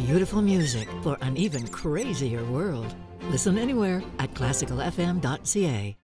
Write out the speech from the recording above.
beautiful music for an even crazier world. Listen anywhere at classicalfm.ca.